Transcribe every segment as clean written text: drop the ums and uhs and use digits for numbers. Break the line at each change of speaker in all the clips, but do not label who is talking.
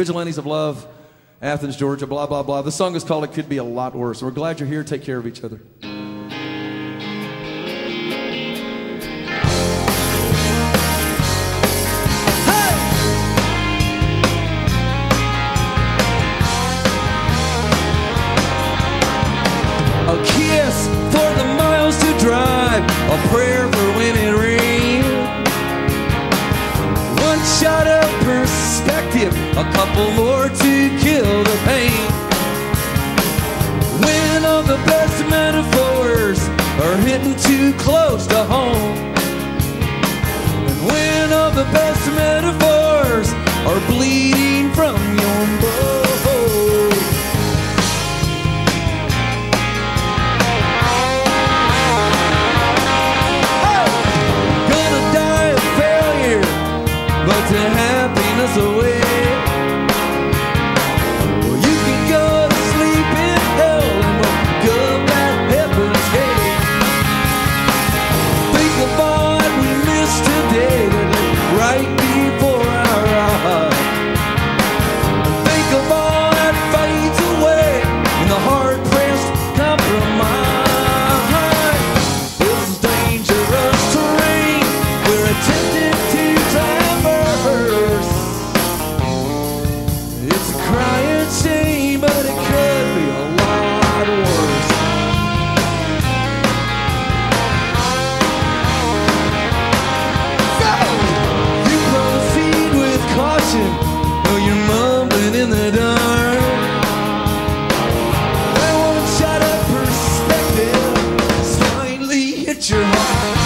Vigilantes of Love, Athens, Georgia, blah, blah, blah. The song is called It Could Be a Lot Worse. We're glad you're here. Take care of each other. A kiss for the miles to drive, a prayer for when it rains. One shot of perspective, a couple more to kill the pain. When all the best metaphors are hitting too close to home, and when all the best metaphors are bleeding from your bones. But the happiness away. Well, you can go to sleep in hell and wake up at heaven's gate. Think of all that we missed today that lay right before our eyes. Think of all that fades away in the hard-pressed compromise. This is dangerous terrain. We're attempting to traverse. It's a crying shame, but it could be a lot worse. So, you proceed with caution, though you're mumbling in the dark. That one shot of perspective finally hit your heart.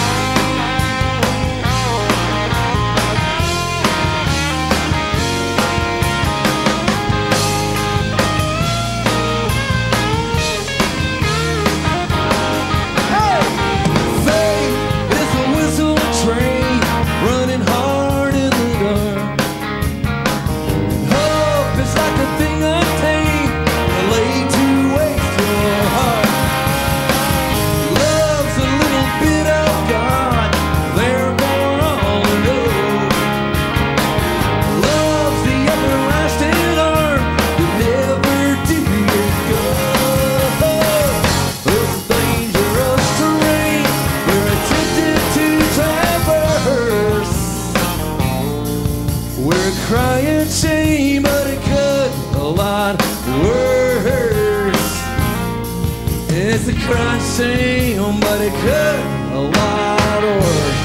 Crying shame, but it could be a lot worse. It's a crying shame, but it could be a lot worse.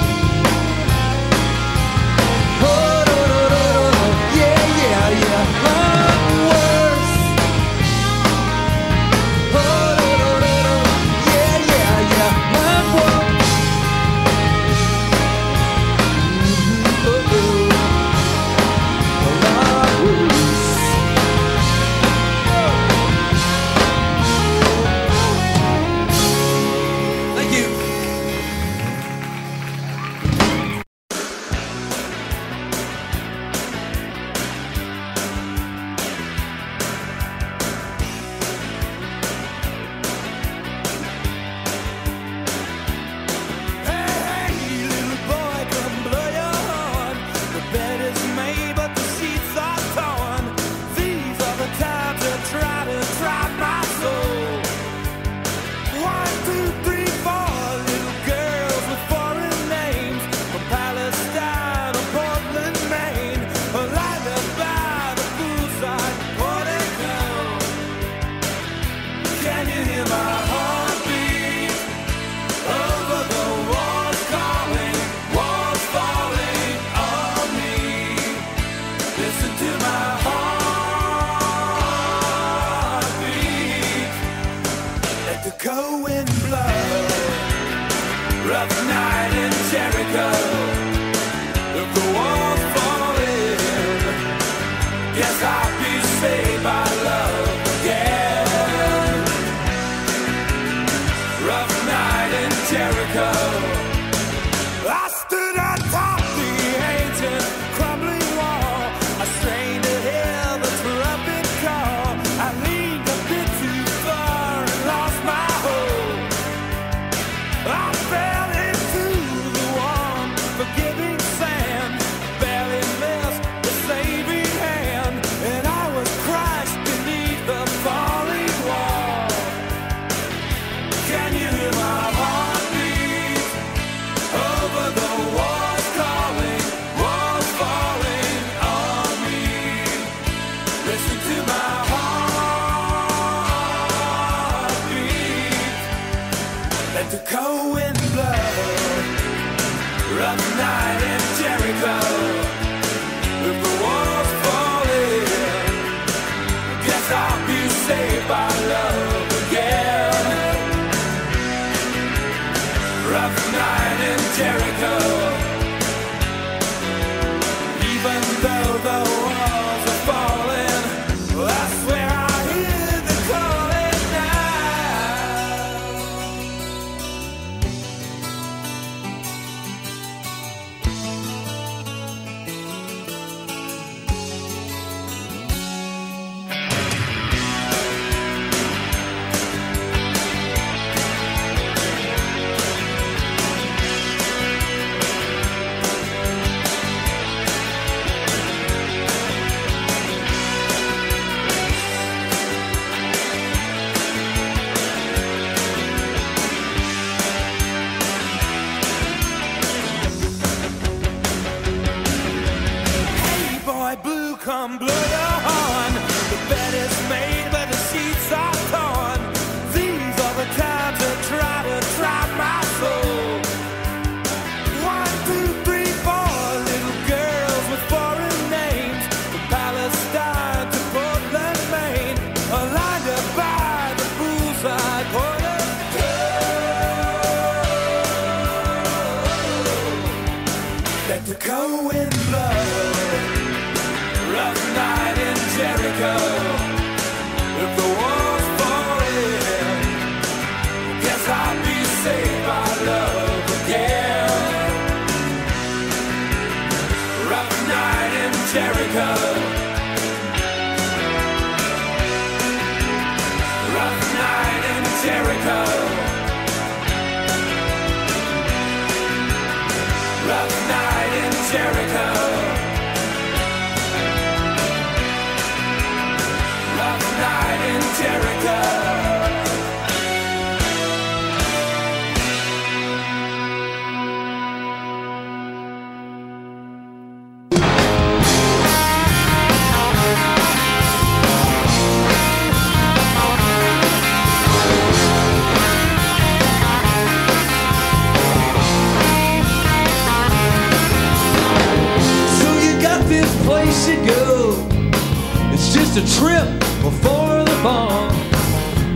Oh, no, no, no, no, no. Yeah, yeah, yeah, lot worse. Oh, no, no, no, no. Yeah, yeah, yeah, lot worse.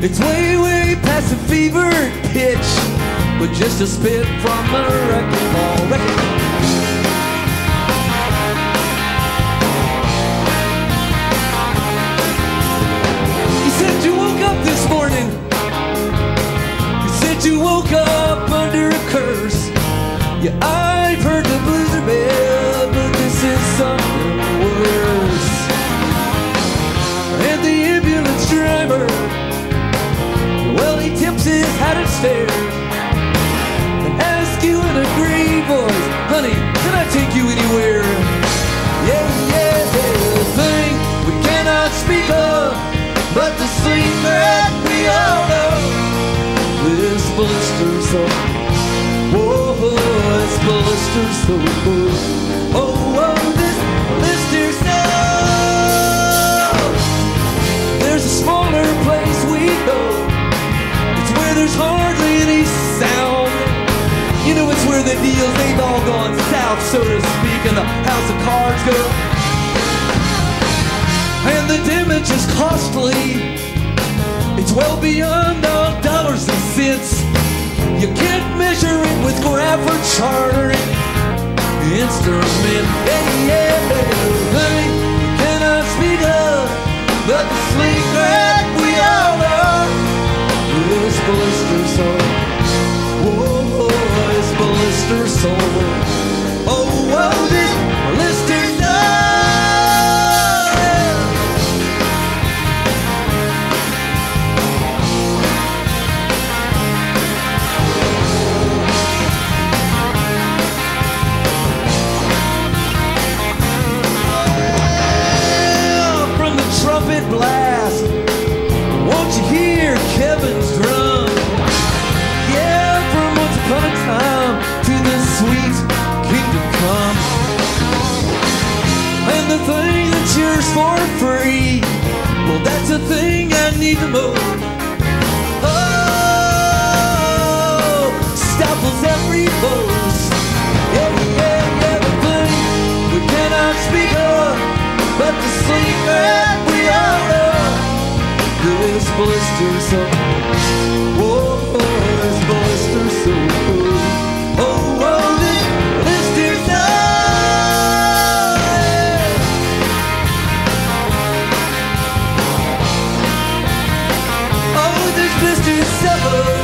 It's way, way past the fever pitch, but just a spit from a wrecking ball. You said you woke up this morning. You said you woke up under a curse. Yeah, I've heard the blues are bad, but this is something worse. And the ambulance driver, well, he tips his hat and stares and asks you in a grave voice, honey, can I take you anywhere? Yeah, yeah, the thing we cannot speak of, but the secret we all know. This blister so, whoa, this blister so, oh, this blister so. There's a smaller place we go. It's where there's hardly any sound. You know, it's where the deals, they've all gone south, so to speak, and the house of cards go. And the damage is costly. It's well beyond all dollars and cents. You can't measure it with graph or chartering instrument. Hey, yeah, hey, you cannot speak of, but the secret we all know. This blister soul, whoa, this blister soul, oh, whoa, this blister soul. From the trumpet blast, won't you hear Kevin's drum? Yeah, from once upon a time to the sweet kingdom come. And the thing that's yours for free, well, that's the thing I need the most. Oh, stopples every boast. Yeah, yeah, yeah, the thing we cannot speak of, but the secret we all know. This blister so, whoa, this blister so, oh, oh, this blister so. Oh, this blister so.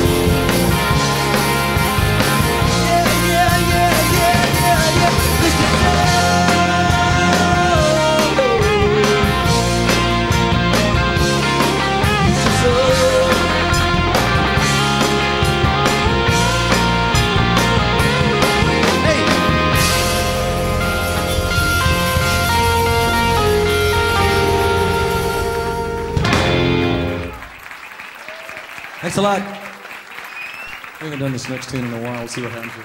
Yeah, yeah, yeah, yeah, yeah, yeah, blister so. Thanks a lot. We haven't done this next tune in a while. We'll see what happens here.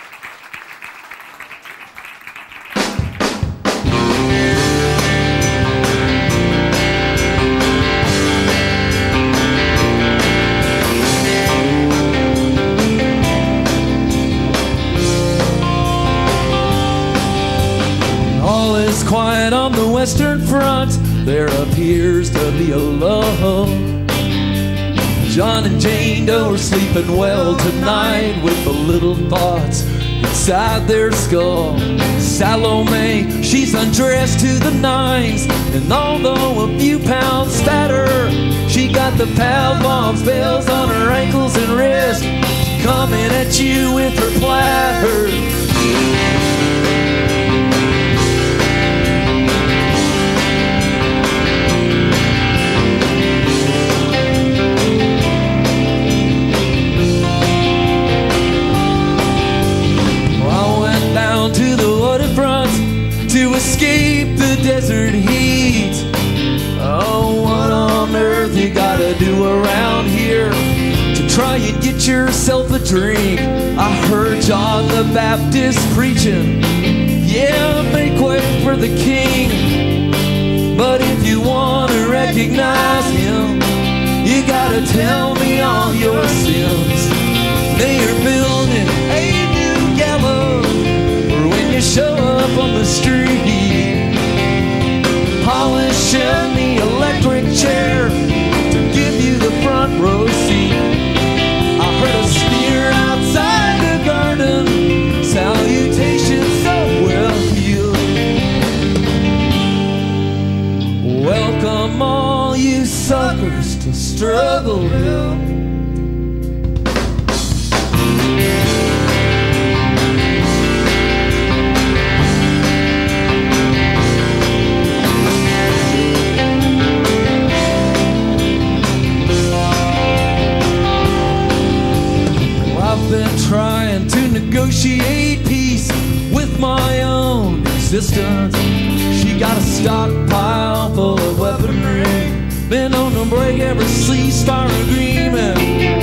All is quiet on the Western Front. There appears to be a lull. John and Jane Doe are sleeping well tonight with the little thoughts inside their skull. Salome, she's undressed to the nines, and although a few pounds fatter, she got the Pavlov's bells on her ankles and wrists, coming at you with her platter. To the waterfront to escape the desert heat. Oh, what on earth you gotta do around here to try and get yourself a drink? I heard John the Baptist preaching, yeah, make way for the king. But if you wanna recognize him, you gotta tell me all your sins. They are building a new gallows when you show up on the street, polishing the electric chair to give you the used to struggle with. I've been trying to negotiate peace with my own existence. She got a stockpile full of weaponry, been on to break every ceasefire agreement.